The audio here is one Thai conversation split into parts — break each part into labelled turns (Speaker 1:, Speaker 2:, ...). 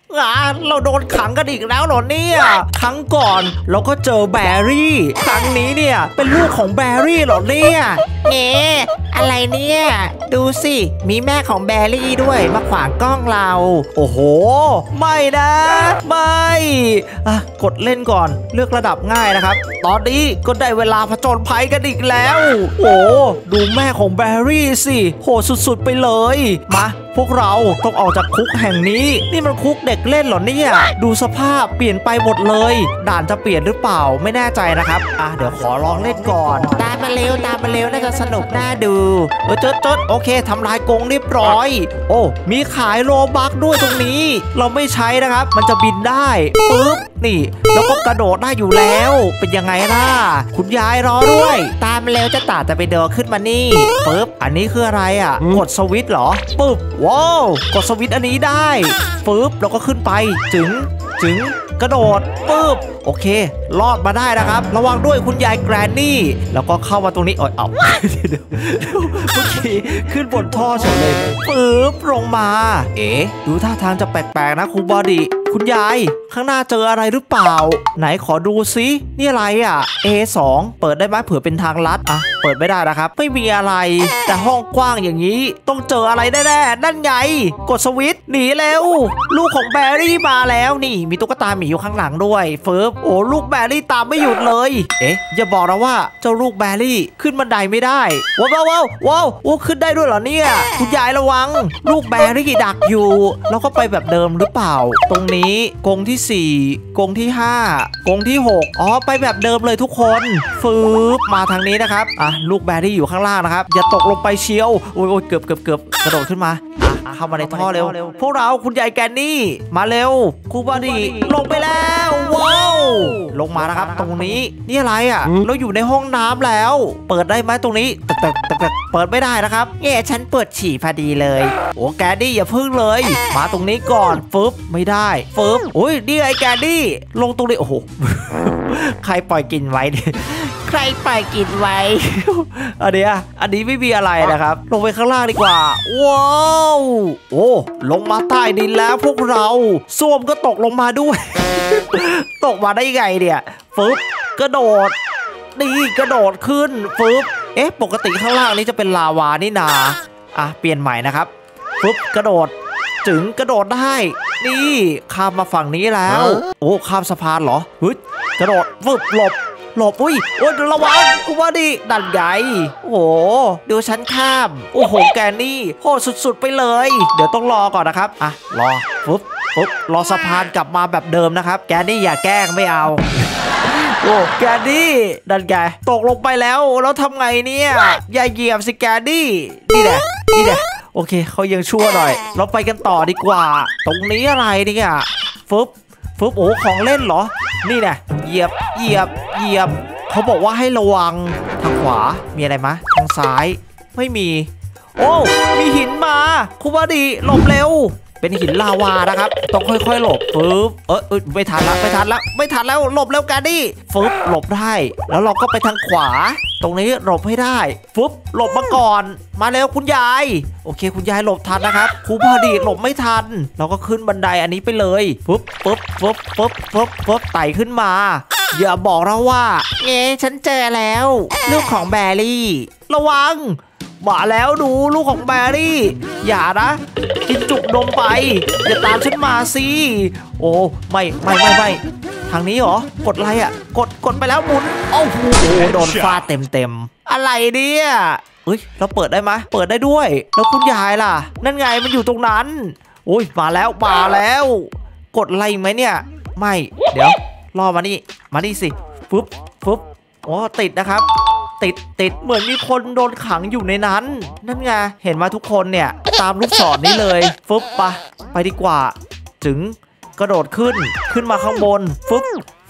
Speaker 1: เราโดนขังกันอีกแล้วเหรอเนี่ยครั้งก่อนเราก็เจอแบรี่ครั้งนี้เนี่ยเป็นลูกของแบรี่เหรอเนี่ยอะไรเนี่ยดูสิมีแม่ของแบรี่ด้วยมาขวางกล้องเราโอ้โหไม่นะไม่กดเล่นก่อนเลือกระดับง่ายนะครับตอนนี้ก็ได้เวลาผจญภัยกันอีกแล้วโอ้ดูแม่ของแบรี่สิโหสุดๆไปเลยมาพวกเราต้องออกจากคุกแห่งนี้นี่มันคุกเด็กเล่นเหรอเนี่ยดูสภาพเปลี่ยนไปหมดเลยด่านจะเปลี่ยนหรือเปล่าไม่แน่ใจนะครับเดี๋ยวขอลองเล่นก่อนตามมาเร็วน่าจะสนุกน่าดูจดโอเคทำลายกรงเรียบร้อยโอ้มีขายโลบัคด้วยตรงนี้เราไม่ใช้นะครับมันจะบินได้ปึ๊บนี่แล้วก็กระโดดได้อยู่แล้วเป็นยังไงล่ะคุณยายรอด้วยตามมาเร็วจะตะไปเดินขึ้นมานี่ปึ๊บอันนี้คืออะไรกดสวิตช์เหรอปึ๊บว้าวกดสวิตช์อันนี้ได้ปึ๊บแล้วก็ขึ้นไปจึงกระโดดปึ๊บโอเครอดมาได้นะครับระวังด้วยคุณยายแกรนนี่แล้วก็เข้ามาตรงนี้เอาเมื่อกี้ขึ้นบนท่อเฉยเลยปึ๊บลงมาดูท่าทางจะแปลกๆนะคุณบอดี้คุณยายข้างหน้าเจออะไรหรือเปล่าไหนขอดูซินี่อะไรA2 เปิดได้ไหมเผื่อเป็นทางลัดเปิดไม่ได้นะครับไม่มีอะไรแต่ห้องกว้างอย่างนี้ต้องเจออะไรแน่ๆนั่นไงกดสวิตช์หนีเร็วลูกของแบรี่มาแล้วนี่มีตุ๊กตาหมีอยู่ข้างหลังด้วยเฟิร์บโอ้ลูกแบรี่ตามไม่หยุดเลยอย่าบอกนะว่าเจ้าลูกแบรี่ขึ้นบันไดไม่ได้ว้าวโอ้ขึ้นได้ด้วยเหรอเนี่ยคุณยายระวังลูกแบรี่ดักอยู่แล้วก็ไปแบบเดิมหรือเปล่าตรงนี้กรงที่4กรงที่5กรงที่6ไปแบบเดิมเลยทุกคนฟืบมาทางนี้นะครับลูกแบรี่อยู่ข้างล่างนะครับอย่าตกลงไปเชียวโอ้ยเกือบกระโดดขึ้นมาเข้ามาในท่อเร็วพวกเราคุณยายแกนนี่มาเร็วคูบอดี้ลงไปแล้วว้าวลงมานะครับตรงนี้นี่อะไรเราอยู่ในห้องน้ำแล้วเปิดได้ไหมตรงนี้แต่เปิดไม่ได้นะครับฉันเปิดฉี่พอดีเลยโอ้แกนนี่อย่าพึ่งเลยมาตรงนี้ก่อนฟึบไม่ได้ฟึบโอ้ยนี่ไอ้แกนนี่ลงตรงนี้โอ้โหใครปล่อยกินไว้ใครปล่อยกินไว้อันนี้ไม่มีอะไรนะครับลงไปข้างล่างดีกว่าว้าวโอ้ลงมาใต้ดินแล้วพวกเราส้วมก็ตกลงมาด้วยตกมาได้ไงเนี่ยฟึบกระโดดนี่กระโดดขึ้นฟึบปกติข้างล่างนี้จะเป็นลาวานี่นาเปลี่ยนใหม่นะครับฟึบกระโดดถึงกระโดดได้นี่ข้ามมาฝั่งนี้แล้วโอ้ข้ามสะพานเหรอเฮ้ยกระโดดฟึบหลบอุ้ยระวังกูว่าดิดันใหญ่โอ้ดูฉันข้ามโอ้โหแกนี่โหสุดๆไปเลยเดี๋ยวต้องรอก่อนนะครับรอปุ๊บรอสะพานกลับมาแบบเดิมนะครับแกนี่อย่าแกล้งไม่เอาโอ้แกนี่ดันใหญ่ตกลงไปแล้วทำไงเนี่ยอย่าเหยียบสิแกนี่นี่แหละโอเคเขายังชั่วหน่อยเราไปกันต่อดีกว่าตรงนี้อะไรเนี่ยฟึบโอ้ของเล่นเหรอนี่แน่เหยียบเขาบอกว่าให้ระวังทางขวามีอะไรมะทางซ้ายไม่มีโอ้มีหินมาคุบาดีหลบเร็วเป็นหินลาวานะครับต้องค่อยๆหลบฟึบไม่ทันแล้วหลบเร็วกันดิฟึบหลบได้แล้วเราก็ไปทางขวาตรงนี้หลบให้ได้ฟึบหลบมาก่อนมาแล้วคุณยายโอเคคุณยายหลบทันนะครับครูพอดีหลบไม่ทันเราก็ขึ้นบันไดอันนี้ไปเลยฟึบไต่ขึ้นมาอย่าบอกเราว่าฉันเจอแล้วลูกของแบรี่ระวังมาแล้วดูลูกของแบรี่อย่านะกินจุกนมไปอย่าตามฉันมาสิโอ้ไม่ทางนี้เหรอกดอะไรกดไปแล้วหมุนโอ้โหโดนฟาดเต็มอะไรเนี่ยเราเปิดได้ไหมเปิดได้ด้วยแล้วคุณยายล่ะนั่นไงมันอยู่ตรงนั้นโอ้ยมาแล้วกดอะไรไหมเนี่ยไม่เดี๋ยวรอมานี่สิฟึบอ๋อติดนะครับติดเหมือนมีคนโดนขังอยู่ในนั้นนั่นไงเห็นมาทุกคนเนี่ยตามลูกศรนี้เลยฟึบไปดีกว่าถึงกระโดดขึ้นมาข้างบนฟึบ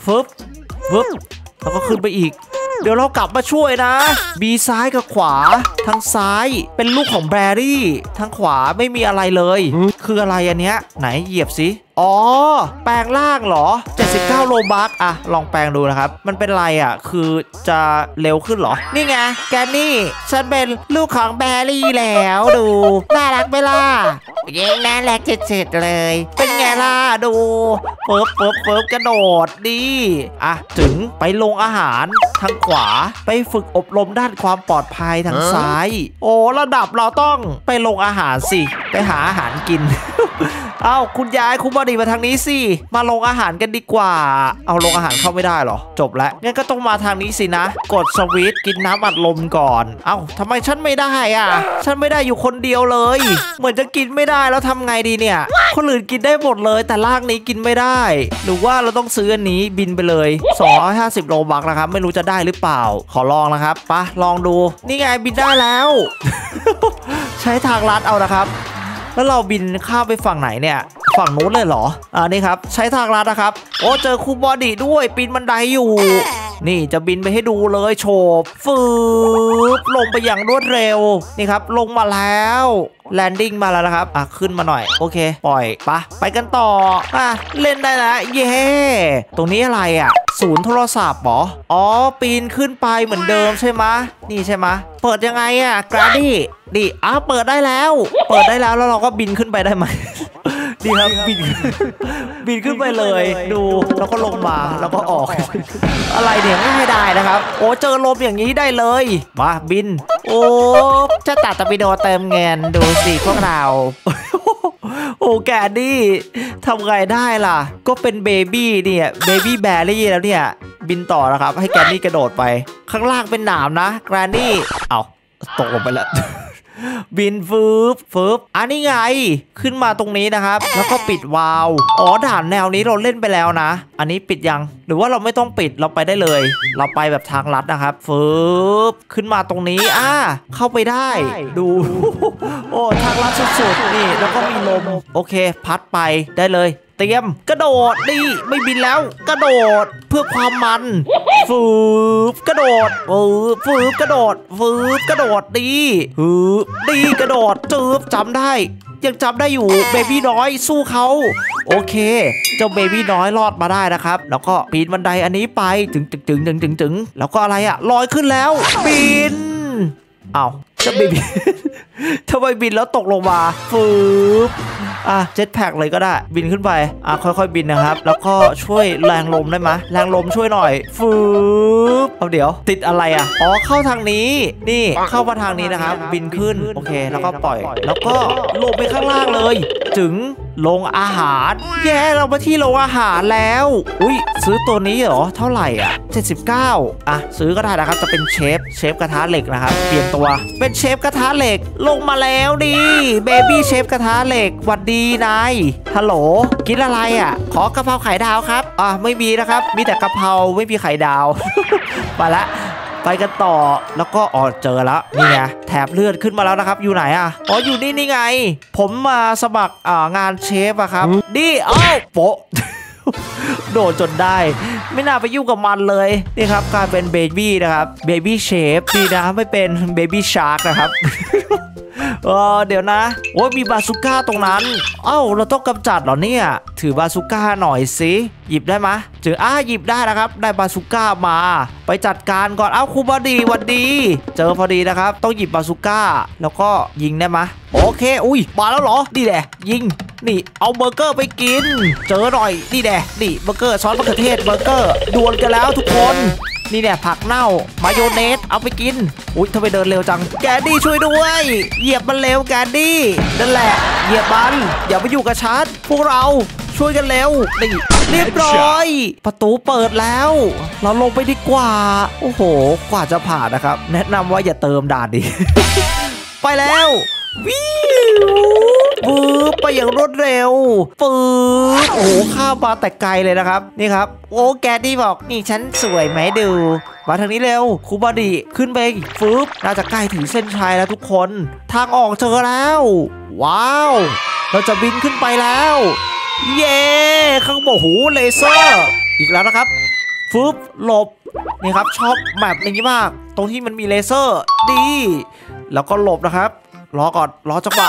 Speaker 1: แล้วก็ขึ้นไปอีกเดี๋ยวเรากลับมาช่วยนะบีซ้ายกับขวาทางซ้ายเป็นลูกของแบรี่ทางขวาไม่มีอะไรเลยคืออะไรอันเนี้ยไหนเหยียบสิอ๋อแปลงร่างเหรอ79โลบัคอะลองแปลงดูนะครับมันเป็นไรอะคือจะเร็วขึ้นเหรอนี่ไงแกนี่ฉันเป็นลูกของแบรี่แล้วดูน่ารักไหมล่ะเย้น่ารักเจ็ดเลยเป็นไงล่ะดูเฟิบกระโดดดีอ่ะถึงไปลงอาหารทางขวาไปฝึกอบรมด้านความปลอดภัยทางซ้ายโอ้ระดับเราต้องไปลงอาหารสิไปหาอาหารกิน เอ้าคุณยายคุณบอดี้มาทางนี้สิมาลงอาหารกันดีกว่าเอาลงอาหารเข้าไม่ได้หรอจบแล้วงั้นก็ต้องมาทางนี้สินะกดสวิตช์กินน้ำอัดลมก่อนเอ้าทำไมฉันไม่ได้อ่ะฉันไม่ได้อยู่คนเดียวเลยเหมือนจะกินไม่ได้แล้วทำไงดีเนี่ยคนอื่นกินได้หมดเลยแต่ร่างนี้กินไม่ได้หรือว่าเราต้องซื้ออันนี้บินไปเลย250โลบัคนะครับไม่รู้จะได้หรือเปล่าขอลองนะครับปะลองดูนี่ไงบินได้แล้ว ใช้ทางลัดเอานะครับแล้วเราบินข้ามไปฝั่งไหนเนี่ยฝั่งนู้นเลยเหรอนี่ครับใช้ทางลัดนะครับโอ้เจอครูบอดี้ด้วยปีนบันไดอยู่นี่จะบินไปให้ดูเลยโฉบฟืบลงไปอย่างรวดเร็วนี่ครับลงมาแล้วแลนดิ้งมาแล้วนะครับขึ้นมาหน่อยโอเคปล่อยไปกันต่อเล่นได้แล้วเย้ตรงนี้อะไรศูนย์โทรศัพท์เหรออ๋อปีนขึ้นไปเหมือนเดิมใช่ไหมนี่ใช่ไหมเปิดยังไงกราดี้ดิเปิดได้แล้วแล้วเราก็บินขึ้นไปได้ไหม ดีครับบินขึ้นไปเลยดูแล้วก็ลงมาแล้วก็ออก อะไรเนี่ยง่ายได้นะครับโอ้เจอลมอย่างนี้ได้เลยมาบินโอ้จะตัดตะปิโดเติมเงินดูสิพวกเรา โอ้แกดี้ทำไงได้ล่ะก็เป็นเบบี้เนี่ยเบบี้แบรี่แล้วเนี่ยบินต่อนะครับให้แกนี่กระโดดไปข้างล่างเป็นหนามนะแกรนนี่เอาตกลงไปแล้ว บินฟืบอันนี้ไงขึ้นมาตรงนี้นะครับแล้วก็ปิดวาล์วอ๋อด่านแนวนี้เราเล่นไปแล้วนะอันนี้ปิดยังหรือว่าเราไม่ต้องปิดเราไปได้เลยเราไปแบบทางลัดนะครับฟืบขึ้นมาตรงนี้เข้าไปได้ดู โอ้ทางลัดสุดๆนี่แล้วก็มีลมโอเคพัดไปได้เลยเตรียมกระโดดดิไม่บินแล้วกระโดดเพื่อความมันฟืบกระโดดฟืบกระโดดฟืบกระโดดดีกระโดดจำได้ยังจำได้อยู่เบบี้น้อยสู้เขาโอเคเจ้าเบบี้น้อยรอดมาได้นะครับแล้วก็ปีนบันไดอันนี้ไปถึงแล้วก็อะไรลอยขึ้นแล้วบินเอาจะบิน ทำไมบินแล้วตกลงมาฟืบเจ็ตแพ็กเลยก็ได้บินขึ้นไปค่อยๆบินนะครับแล้วก็ช่วยแรงลมได้ไหมแรงลมช่วยหน่อยฟืบเอาเดี๋ยวติดอะไรอ๋อเข้าทางนี้นี่เข้ามาทางนี้นะครับบินขึ้นโอเคแล้วก็ปล่อยแล้วก็ลงไปข้างล่างเลยถึงโรงอาหารเรามาที่โรงอาหารแล้วอุ้ยซื้อตัวนี้เหรอเท่าไหร่79ซื้อก็ได้นะครับจะเป็นเชฟกระทะเหล็กนะครับเปลี่ยนตัวเป็นเชฟกระทะเหล็กลงมาแล้วดิเบบี้เชฟกระทะเหล็กหวัดดีนายฮัลโหลกินอะไรขอกะเพราไข่ดาวครับไม่มีนะครับมีแต่กะเพราไม่มีไข่ดาว ไปละไปกันต่อแล้วก็เจอแล้วนี่ไงแถบเลือดขึ้นมาแล้วนะครับอยู่ไหนอยู่นี่ไงผมมาสมัครงานเชฟครับนี่โปะ โดดจนได้ไม่น่าไปยุ่งกับมันเลยนี่ครับกลายเป็นเบบี้นะครับเบบี้เชฟดีนะไม่เป็นเบบี้ชาร์กนะครับ เดี๋ยวนะโอ้มีบาซูก้าตรงนั้นเราต้องกำจัดเหรอเนี่ยถือบาซูก้าหน่อยสิหยิบได้ไหมหยิบได้นะครับได้บาซูก้ามาไปจัดการก่อนครูบอดี้วันดีเจอพอดีนะครับต้องหยิบบาซูก้าแล้วก็ยิงได้ไหมโอเคอุ้ยมาแล้วเหรอนี่แหละยิงนี่เอาเบอร์เกอร์ไปกินเจอหน่อยนี่แหละนี่เบอร์เกอร์ซอสมะเขือเทศเบอร์เกอร์ดวลกันแล้วทุกคนนี่เนี่ยผักเน่ามายองเนสเอาไปกินอุ้ยทำไมเดินเร็วจังแกดี้ช่วยด้วยเหยียบมันเร็วแกดี้นั่นแหละเหยียบมันอย่าไปอยู่กับฉันพวกเราช่วยกันเร็วนี่เรียบร้อยประตูเปิดแล้วเราลงไปดีกว่าโอ้โหกว่าจะผ่านนะครับแนะนำว่าอย่าเติมด่านดิ ไปแล้ววิวปื๊บไปอย่างรวดเร็วปื๊บโอ้โหข้ามมาแต่ไกลเลยนะครับนี่ครับโอ้แกดี้บอกนี่ฉันสวยไหมดูมาทางนี้เร็วครูบอดี้ขึ้นไปฟืบน่าจะใกล้ถึงเส้นชัยแล้วทุกคนทางออกเจอแล้วว้าวเราจะบินขึ้นไปแล้วเย้ข้างบนหูเลเซอร์อีกแล้วนะครับฟืบหลบนี่ครับชอบแบบนี้มากตรงที่มันมีเลเซอร์ดีแล้วก็หลบนะครับรอก่อนรอจังหวะ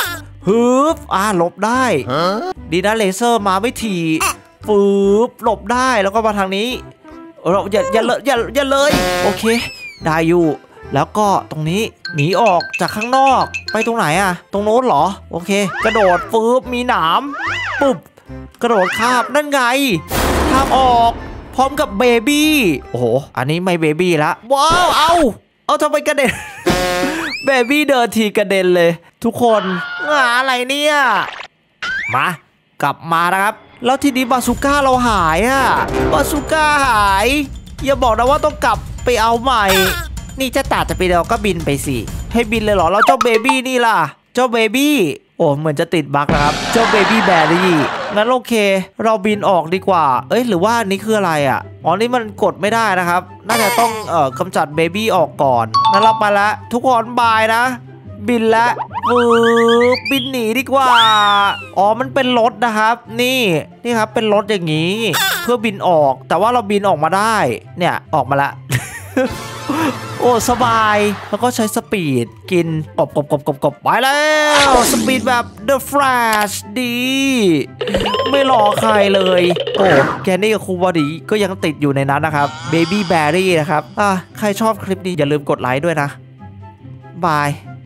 Speaker 1: ฮึบหลบได้ดีนะเลเซอร์มาไม่ทีฟืบหลบได้แล้วก็มาทางนี้เราอย่าเลยโอเคได้อยู่แล้วก็ตรงนี้หนีออกจากข้างนอกไปตรงไหนอะตรงโน้นเหรอโอเคกระโดดฟืบมีหนามปุ๊บกระโดดข้ามนั่นไงทางออกพร้อมกับเบบี้โอ้โหอันนี้ไม่เบบี้ละว้าวเอาทำไมกระเด็น เบบี้เดินทีกระเด็นเลยทุกคนอะไรเนี่ยมากลับมานะครับแล้วทีนี้บาซูก้าเราหายบาซูก้าหายอย่าบอกนะว่าต้องกลับไปเอาใหม่นี่จะตัดจะไปเราก็บินไปสิให้บินเลยเหรอแล้วเจ้าเบบี้นี่ล่ะเจ้าเบบี้โอ้เหมือนจะติดบั๊กนะครับเจ้าเบบี้แบรี่งั้นโอเคเราบินออกดีกว่าหรือว่านี่คืออะไรอ๋อนี่มันกดไม่ได้นะครับน่าจะต้องกำจัดเบบี้ออกก่อนงั้นเราไปละทุกคนบายนะบินละบินหนีดีกว่าอ๋อมันเป็นรถนะครับนี่ครับเป็นรถอย่างนี้เพื่อบินออกแต่ว่าเราบินออกมาได้เนี่ยออกมาละ โอ้สบายแล้วก็ใช้สปีดกินกบไปแล้วสปีดแบบ The Flash ดีไม่รอใครเลยโอ้แกนี่กับครูบอดี้ก็ยังติดอยู่ในนั้นนะครับ Baby Berry นะครับใครชอบคลิปนี้อย่าลืมกดไลค์ด้วยนะบาย